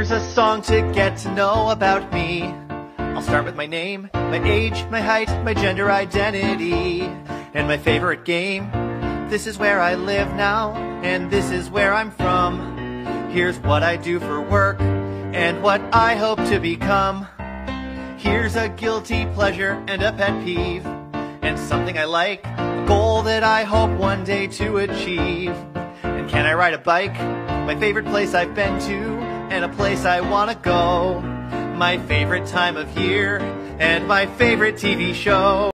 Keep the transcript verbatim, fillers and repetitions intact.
Here's a song to get to know about me. I'll start with my name, my age, my height, my gender identity, and my favorite game. This is where I live now, and this is where I'm from. Here's what I do for work, and what I hope to become. Here's a guilty pleasure and a pet peeve, and something I like, a goal that I hope one day to achieve. And can I ride a bike? My favorite place I've been to, and a place I wanna go. My favorite time of year, and my favorite T V show.